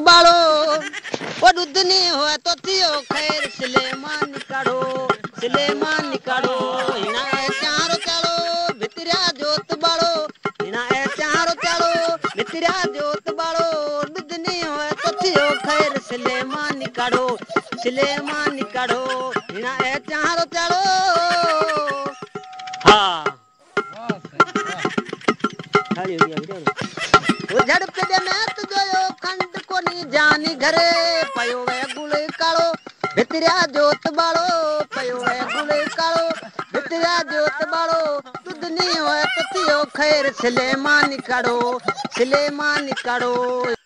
बालो वो दुधनी हो तो थियो खैर सिलेमान निकालो हिना ए चारो चालो भितरिया जोत बालो हिना ए चारो चालो भितरिया जोत बालो दुधनी हो तो थियो खैर सिलेमान निकालो हिना ए चारो चालो। हाँ वो झड़प दे मैं तुझो खंड कोनी जानी घरे पयो वे गुल कालो भितरिया जोत बालो पयो वे गुल कालो भितरिया जोत बालो दुधनी होए तो थियो खैर सिलेमान निकालो